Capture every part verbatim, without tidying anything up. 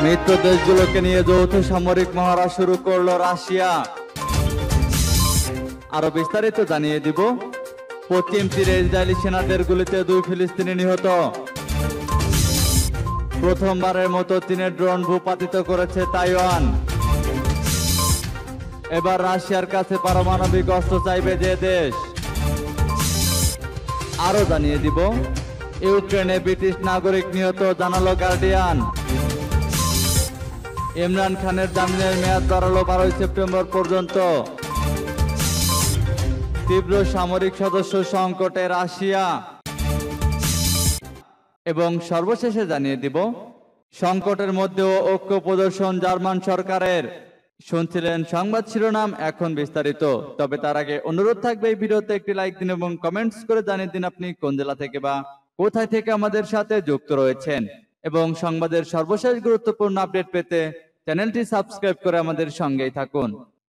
মিত্র দেশগুলোকে নিয়ে যৌথ সামরিক মহড়া শুরু করলো রাশিয়া। আরো বিস্তারিত জানিয়ে দিব। পশ্চিম তীরে ইসরায়েলি সেনাদের গুলিতে দুই ফিলিস্তিনি নিহত। প্রথমবারের মতো চীনের ড্রোন ভূপাতিত করেছে তাইওয়ান। এবার রাশিয়ার কাছে পারমাণবিক অস্ত্র চাইবে যে দেশ। আরো জানিয়ে দিব। ইউক্রেনে ব্রিটিশ নাগরিক নিহত, জানালো গার্ডিয়ান। ইমরান খানের জামিনের মেয়াদ বাড়ালো বারোই সেপ্টেম্বর পর্যন্ত। তীব্র সামরিক সদস্য সংকটে রাশিয়া। এবং সর্বশেষে জানিয়ে দিব, সংকটের মধ্যেও ঐক্য প্রদর্শন জার্মান সরকারের। শুনছিলেন সংবাদ শিরোনাম, এখন বিস্তারিত। তবে তার আগে অনুরোধ থাকবে এই ভিডিওতে একটি লাইক দিন এবং কমেন্টস করে জানিয়ে দিন আপনি কোন জেলা থেকে বা কোথায় থেকে আমাদের সাথে যুক্ত রয়েছেন। এবং সংবাদের সর্বশেষ গুরুত্বপূর্ণ আপডেট পেতে চ্যানেলটি সাবস্ক্রাইব করে আমাদের সঙ্গেই থাকুন।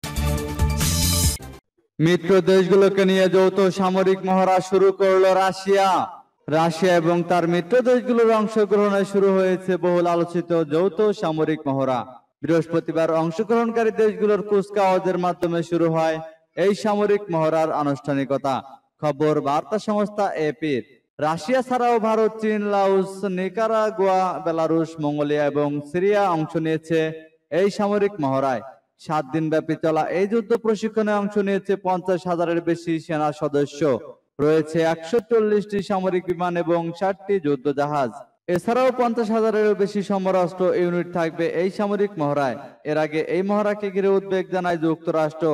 মিত্র দেশগুলোকে নিয়ে যৌথ সামরিক মহড়া শুরু করলো রাশিয়া। রাশিয়া এবং তার মিত্র দেশগুলোর অংশগ্রহণে শুরু হয়েছে বহুল আলোচিত যৌথ সামরিক মহড়া। বৃহস্পতিবার অংশগ্রহণকারী দেশগুলোর কুচকাওয়াজের মাধ্যমে শুরু হয় এই সামরিক মহড়ার আনুষ্ঠানিকতা। খবর বার্তা সংস্থা এপির। রাশিয়া ছাড়াও ভারত, চীন, লাওস, নিকারাগুয়া, বেলারুশ, মঙ্গোলিয়া এবং সিরিয়া অংশ নিয়েছে এই সামরিক মহড়ায়। সাত দিন ব্যাপী চলা এই যুদ্ধ প্রশিক্ষণে অংশ নিয়েছে পঞ্চাশ হাজারের বেশি সেনা সদস্য। রয়েছে একশো চল্লিশটি সামরিক বিমান এবং ষাটটি যুদ্ধ জাহাজ। এছাড়াও পঞ্চাশ হাজারেরও বেশি সমরাস্ত্র ইউনিট থাকবে এই সামরিক মহড়ায়। এর আগে এই মহড়াকে ঘিরে উদ্বেগ জানায় যুক্তরাষ্ট্র।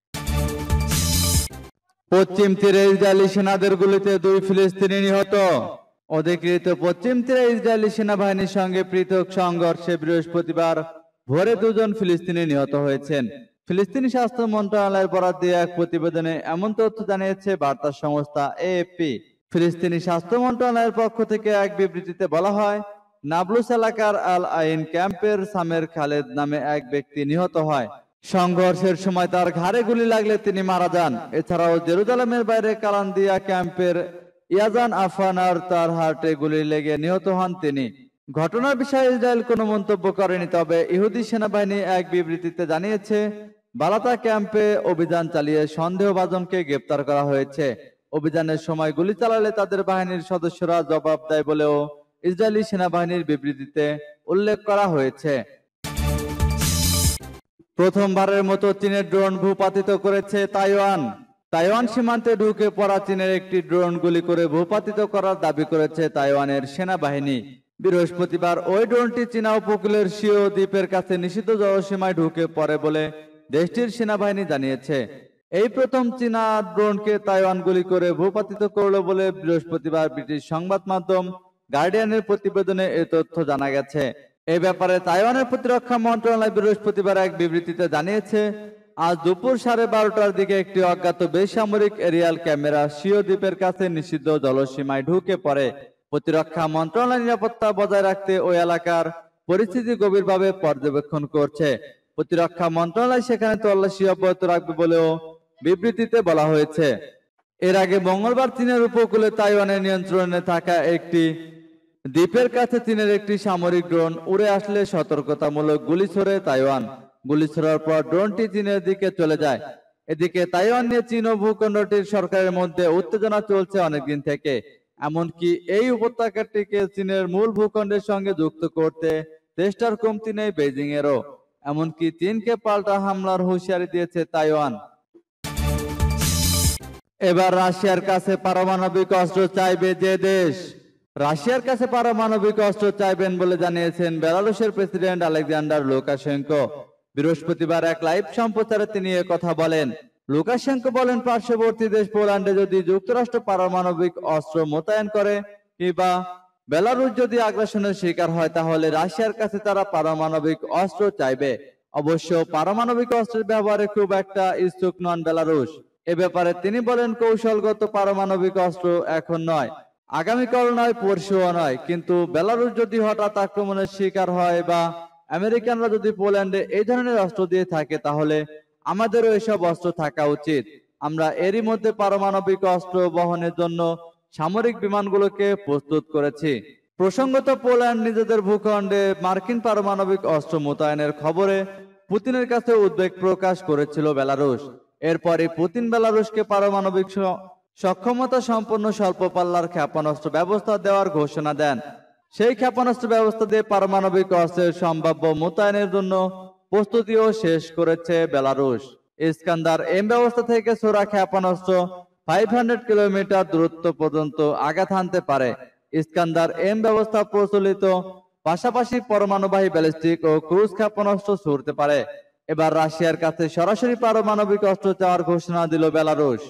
পশ্চিম তীরে ইসরায়েলি সেনাদের গুলিতে দুই ফিলিস্তিনি নিহত। অধিকৃত পশ্চিম তীরে ইসরায়েলি সেনাবাহিনীর সঙ্গে পৃথক সংঘর্ষে বৃহস্পতিবার ভোরে দুজন ফিলিস্তিনি নিহত হয়েছেন। ফিলিস্তিনি স্বাস্থ্য মন্ত্রণালয়ের বরাত দিয়ে এক প্রতিবেদনে এমন তথ্য জানিয়েছে বার্তা সংস্থা এএফপি। ফিলিস্তিনি স্বাস্থ্য মন্ত্রণালয়ের পক্ষ থেকে এক বিবৃতিতে বলা হয়, নাবলুস এলাকার আল আইন ক্যাম্পের সামের খালেদ নামে এক ব্যক্তি নিহত হয়। সংঘর্ষের সময় তার ঘাড়ে গুলি লাগলে তিনি মারা যান। এছাড়াও জেরুজালেমের বাইরে কালান্দিয়া ক্যাম্পের ইয়াজান আফানার তার হার্টে গুলি লেগে নিহত হন তিনি। ঘটনার বিষয়ে ইসরায়েল কোনো মন্তব্য করেনি। তবে ইহুদি সেনাবাহিনী এক বিবৃতিতে জানিয়েছে, বালাতা ক্যাম্পে অভিযান চালিয়ে সন্দেহভাজনকে গ্রেপ্তার করা হয়েছে। অভিযানের সময় গুলি চালালে তাদের বাহিনীর সদস্যরা জবাব দেয় বলেও ইসরায়েলি সেনাবাহিনীর বিবৃতিতে উল্লেখ করা হয়েছে। প্রথমবারের মতো চীনের ড্রোন ভূপাতিত করেছে তাইওয়ান। তাইওয়ান সীমান্তে ঢুকে পড়া চীনের একটি ড্রোন গুলি করে ভূপাতিত করার দাবি করেছে তাইওয়ানের সেনাবাহিনী। বৃহস্পতিবার ওই ড্রোনটি চীনা উপকূলের শিও দ্বীপের কাছে নিষিদ্ধ জলসীমায় ঢুকে পড়ে বলে দেশটির সেনাবাহিনী জানিয়েছে। এই প্রথম চীনা ড্রোনকে তাইওয়ান গুলি করে ভূপাতিত করলো বলে বৃহস্পতিবার ব্রিটিশ সংবাদ মাধ্যম গার্ডিয়ানের প্রতিবেদনে এই তথ্য জানা গেছে। এই ব্যাপারে তাইওয়ানের প্রতিরক্ষা মন্ত্রণালয় বৃহস্পতিবার এক বিবৃতিতে জানিয়েছে, আজ দুপুর সাড়ে বারোটার দিকে একটি অজ্ঞাত বেসামরিক এরিয়াল ক্যামেরা শিও দ্বীপের কাছে নিষিদ্ধ জলসীমায় ঢুকে পড়ে। প্রতিরক্ষা মন্ত্রণালয় নিরাপত্তা বজায় রাখতে ওই এলাকার পরিস্থিতি গভীরভাবে পর্যবেক্ষণ করছে। প্রতিরক্ষা মন্ত্রণালয় সেখানে তল্লাশি অব্যাহত রাখবে বলেও বিবৃতিতে বলা হয়েছে। এর আগে মঙ্গলবার চীনের উপকূলে তাইওয়ানের নিয়ন্ত্রণে থাকা একটি দ্বীপের কাছে চীনের একটি সামরিক ড্রোন উড়ে আসলে সতর্কতামূলক গুলি ছোড়ে তাইওয়ান। গুলি ছোড়ার পর ড্রোনটি চীনের দিকে চলে যায়। এদিকে তাইওয়ান নিয়ে চীন ও ভূখণ্ডটির সরকারের মধ্যে উত্তেজনা চলছে অনেকদিন থেকে। এমনকি এই উপত্যকাটিকে চীনের মূল ভূখণ্ডের সঙ্গে যুক্ত করতে চেষ্টার কমতি নেই বেইজিং এরও। এমনকি চীনকে পাল্টা হামলার হুঁশিয়ারি দিয়েছে তাইওয়ান। এবার রাশিয়ার কাছে পারমাণবিক অস্ত্র চাইবে যে দেশ। রাশিয়ার কাছে পারমাণবিক অস্ত্র চাইবেন বলে জানিয়েছেন বেলারুশের প্রেসিডেন্ট আলেকজান্ডার লুকাশেঙ্কো। বৃহস্পতিবার এক লাইভ সম্প্রচারে তিনি এ কথা বলেন। লুকাশেঙ্কো বলেন, পার্শ্ববর্তী দেশ পোল্যান্ডে যদি যুক্তরাষ্ট্র পারমাণবিক অস্ত্র মোতায়েন করে কিংবা বেলারুশ যদি আগ্রাসনের শিকার হয়, তাহলে রাশিয়ার কাছে তারা পারমাণবিক অস্ত্র চাইবে। অবশ্য পারমাণবিক অস্ত্রের ব্যবহারে খুব একটা ইচ্ছুক নন বেলারুশ। এ ব্যাপারে তিনি বলেন, কৌশলগত পারমাণবিক অস্ত্র এখন নয়, আগামীকাল নয়, পরশুও নয়, কিন্তু বেলারুশ যদি হঠাৎ আক্রমণের শিকার হয় বা আমেরিকানরা যদি পোল্যান্ডে এই ধরনের অস্ত্র দিয়ে থাকে, তাহলে আমাদেরও এসব অস্ত্র থাকা উচিত। আমরা এরই মধ্যে পারমাণবিক অস্ত্র বহনের জন্য সামরিক বিমানগুলোকে প্রস্তুত করেছি। প্রসঙ্গত, পোল্যান্ড নিজেদের ভূখণ্ডে মার্কিন পারমাণবিক অস্ত্র মোতায়েনের খবরে পুতিনের কাছে উদ্বেগ প্রকাশ করেছিল বেলারুশ। এরপরই পুতিন বেলারুশকে পারমাণবিক সক্ষমতা সম্পন্ন স্বল্প পাল্লার ক্ষেপণাস্ত্র ব্যবস্থা দেওয়ার ঘোষণা দেন। সেই ক্ষেপণাস্ত্র ব্যবস্থা দিয়ে পারমাণবিক অস্ত্রের সম্ভাব্য মোতায়েনের জন্য প্রস্তুতিও শেষ করেছে বেলারুশ। ইস্কান্দার এম ব্যবস্থা থেকে ছোড়া ক্ষেপণাস্ত্র পাঁচশো কিলোমিটার দূরত্ব পর্যন্ত আঘাত হানতে পারে। ইস্কান্দার এম ব্যবস্থা প্রচলিত পাশাপাশি পরমাণুবাহী ব্যালিস্টিক ও ক্রুজ ক্ষেপণাস্ত্র ছুড়তে পারে। এবার রাশিয়ার কাছে সরাসরি পারমাণবিক অস্ত্র চাওয়ার ঘোষণা দিল বেলারুশ।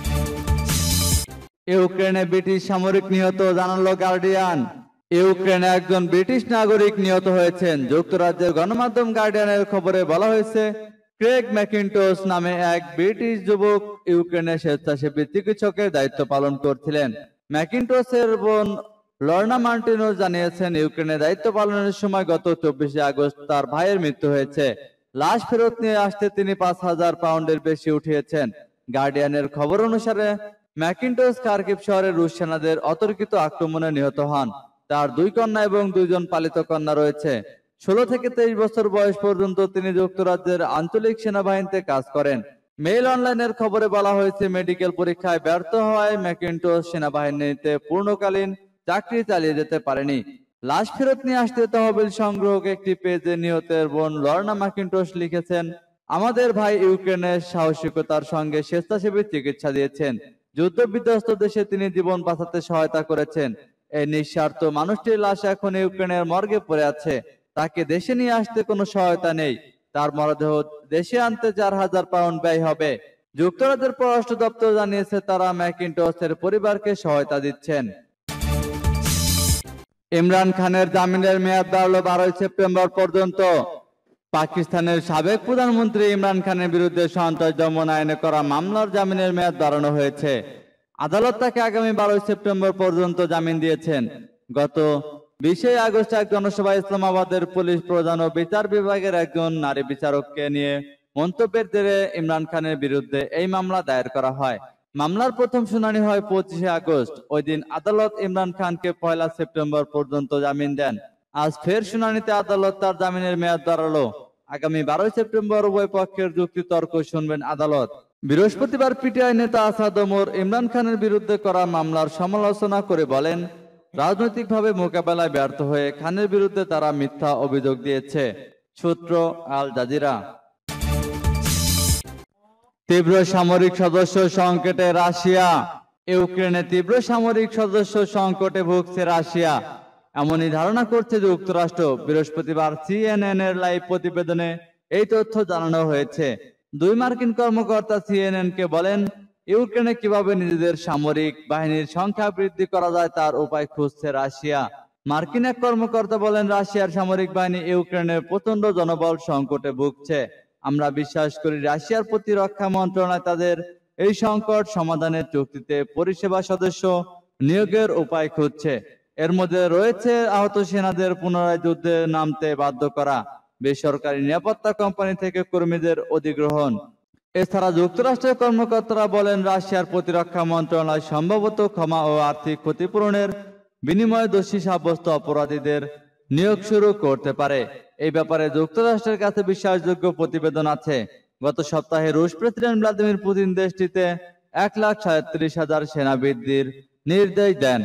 ইউক্রেনে ব্রিটিশ সামরিক নিহত, জানালো গার্ডিয়ান। ইউক্রেনে একজন ব্রিটিশ নাগরিক নিহত হয়েছেন। যুক্তরাজ্যের গণমাধ্যম গার্ডিয়ানের খবরে বলা হয়েছে, ক্রেগ ম্যাকিন্টোশ নামে এক ব্রিটিশ যুবক ইউক্রেনের স্বেচ্ছাসেবী চিকিৎসকের দায়িত্ব পালন করছিলেন। ম্যাকিন্টোশের বোন লর্না মার্টিনোস জানিয়েছেন, ইউক্রেনে দায়িত্ব পালনের সময় গত চব্বিশে আগস্ট তার ভাইয়ের মৃত্যু হয়েছে। লাশ ফেরত নিয়ে আসতে তিনি পাঁচ হাজার পাউন্ডের বেশি উঠিয়েছেন। গার্ডিয়ানের খবর অনুসারে ম্যাকিন্টোশ খার্কিভ শহরে রুশ সেনাদের অতর্কিত আক্রমণে নিহত হন। তার দুই কন্যা এবং দুইজন পালিত কন্যা রয়েছে। ষোলো থেকে তেইশ বছর বয়স পর্যন্ত তিনি যুক্তরাজ্যের আঞ্চলিক সেনাবাহিনীতে কাজ করেন। মেইল অনলাইনের খবরে বলা হয়েছে, মেডিকেল পরীক্ষায় ব্যর্থ হওয়ায় ম্যাকিন্টোশ সেনাবাহিনীতে পূর্ণকালীন চাকরি চালিয়ে যেতে পারেনি। লাশ ফেরত নিয়ে আসতে তহবিল সংগ্রহক একটি পেজে নিহতের বোন লর্না ম্যাকিন্টোশ লিখেছেন, আমাদের ভাই ইউক্রেনের সাহসিকতার সঙ্গে স্বেচ্ছাসেবী চিকিৎসা দিয়েছেন। যুদ্ধ বিধ্বস্ত দেশে তিনি জীবন বাঁচাতে সহায়তা করেছেন। এই নিঃস্বার্থ মানুষটির লাশ এখন ইউক্রেনের মর্গে পড়ে আছে। তাকে দেশে নিয়ে আসতে কোনো সহায়তা নেই। তার মরদেহ দেশে আনতে চার হাজার পাউন্ড ব্যয় হবে। যুক্তরাজ্যের পররাষ্ট্র দপ্তর জানিয়েছে, তারা ম্যাকিন্টোশের পরিবারকে সহায়তা দিচ্ছেন। ইমরান খানের জামিনের মেয়াদ বাড়লো বারোই সেপ্টেম্বর পর্যন্ত। পাকিস্তানের সাবেক প্রধানমন্ত্রী ইমরান খানের বিরুদ্ধে সন্ত্রাস দমন আইনে করা মামলার জামিনের মেয়াদ বাড়ানো হয়েছে। আদালত তাকে আগামী বারোই সেপ্টেম্বর পর্যন্ত জামিন দিয়েছেন। গত বিশে আগস্ট এক জনসভায় ইসলামাবাদের পুলিশ প্রধান ও বিচার বিভাগের একজন নারী বিচারককে নিয়ে মন্তব্যের জেরে ইমরান খানের বিরুদ্ধে এই মামলা দায়ের করা হয়। মামলার প্রথম শুনানি হয় পঁচিশে আগস্ট। ওই দিন আদালত ইমরান খানকে পয়লা সেপ্টেম্বর পর্যন্ত জামিন দেন। আজ ফের শুনানিতে আদালত তার জামিনের মেয়াদ বাড়ালো। আগামী বারোই সেপ্টেম্বর উভয় পক্ষের যুক্তি তর্ক শুনবেন আদালত। বৃহস্পতিবার পিটিআই নেতা আসাদ ওমর ইমরান খানের বিরুদ্ধে করা মামলার সমালোচনা করে বলেন, রাজনৈতিকভাবে মোকাবেলায় ব্যর্থ হয়ে খানের বিরুদ্ধে তারা মিথ্যা অভিযোগ দিয়েছে। সূত্র আল জাজিরা। তীব্র সামরিক সদস্য সংকটে রাশিয়া। ইউক্রেনে তীব্র সামরিক সদস্য সংকটে ভুগছে রাশিয়া, এমনই ধারণা করছে যুক্তরাষ্ট্র। বৃহস্পতিবার সিএনএন এর লাইভ প্রতিবেদনে এই তথ্য জানানো হয়েছে। দুই মার্কিন কর্মকর্তা সিএনএন কে বলেন, ইউক্রেনে কিভাবে নিজেদের সামরিক বাহিনীর সংখ্যা বৃদ্ধি করা যায় তার উপায় খুঁজছে রাশিয়া। মার্কিন এক কর্মকর্তা বলেন, রাশিয়ার সামরিক বাহিনী ইউক্রেনের প্রচন্ড জনবল সংকটে ভুগছে। আমরা বিশ্বাস করি রাশিয়ার প্রতিরক্ষা মন্ত্রণালয় তাদের এই সংকট সমাধানের চুক্তিতে পরিষেবা সদস্য নিয়োগের উপায় খুঁজছে। এর মধ্যে রয়েছে আহত সেনাদের পুনরায় যুদ্ধে নামতে বাধ্য করা, বেসরকারি নিরাপত্তা কোম্পানি থেকে কর্মীদের অধিগ্রহণ। এছাড়া যুক্তরাষ্ট্রের কর্মকর্তারা বলেন, রাশিয়ার প্রতিরক্ষা মন্ত্রণালয় সম্ভবত ক্ষমা ও আর্থিক ক্ষতিপূরণের বিনিময়ে দোষী সাব্যস্ত অপরাধীদের নিয়োগ শুরু করতে পারে। এই ব্যাপারে যুক্তরাষ্ট্রের কাছে বিশ্বাসযোগ্য প্রতিবেদন আছে। গত সপ্তাহে রুশ প্রেসিডেন্ট ভ্লাদিমির পুতিন দেশটিতে এক লাখ সাঁত্রিশ হাজার সেনা বৃদ্ধির নির্দেশ দেন।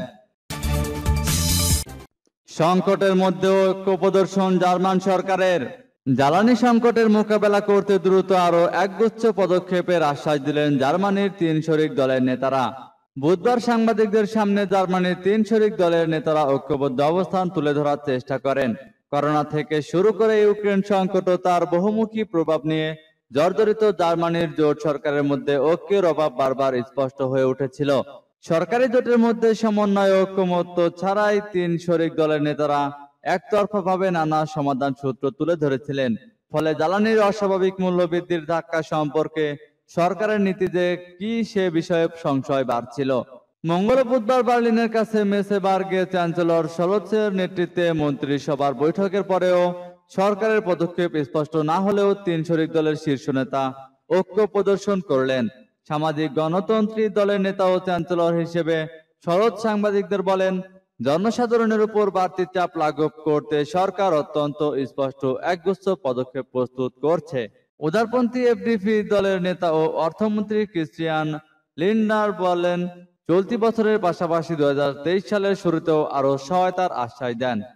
সংকটের মধ্যেও ঐক্য প্রদর্শন জার্মান সরকারের। জ্বালানি সংকটের মোকাবেলা করতে দ্রুত আরো একগুচ্ছ পদক্ষেপের আশ্বাস দিলেন জার্মানির তিন শরিক দলের নেতারা। বুধবার সাংবাদিকদের সামনে জার্মানির তিন শরিক দলের নেতারা ঐক্যবদ্ধ অবস্থান তুলে ধরার চেষ্টা করেন। করোনা থেকে শুরু করে ইউক্রেন সংকট ও তার বহুমুখী প্রভাব নিয়ে জর্জরিত জার্মানির জোট সরকারের মধ্যে ঐক্যের অভাব বারবার স্পষ্ট হয়ে উঠেছিল। সরকারি জোটের মধ্যে সমন্বয় ও ঐকমত্য ছাড়াই তিন শরিক দলের নেতারা একতরফাভাবে নানা সমাধান সূত্র তুলে ধরেছিলেন। ফলে জ্বালানির অস্বাভাবিক মূল্য বৃদ্ধির ধাক্কা সম্পর্কে সরকারের নীতি যে কি সে বিষয়ে সংশয় বাড়ছিল। মঙ্গল বুধবার বার্লিনের কাছে মেসেবার্গে চ্যান্সেলর শলৎসের নেতৃত্বে মন্ত্রিসভার বৈঠকের পরেও সরকারের পদক্ষেপ স্পষ্ট না হলেও তিন শরিক দলের শীর্ষ নেতা ঐক্য প্রদর্শন করলেন। সামাজিক গণতন্ত্রী দলের নেতা ও চ্যান্সেলর হিসেবে শরৎ সাংবাদিকদের বলেন, জনসাধারণের উপর বাড়তি চাপ লাঘব করতে সরকার অত্যন্ত স্পষ্ট একগুচ্ছ পদক্ষেপ প্রস্তুত করছে। উদারপন্থী এফডিপি দলের নেতা ও অর্থমন্ত্রী ক্রিস্টিয়ান লিন্ডার বলেন, চলতি বছরের পাশাপাশি দুই হাজার তেইশ সালের শুরুতেও আরো সহায়তার আশ্বাস দেন।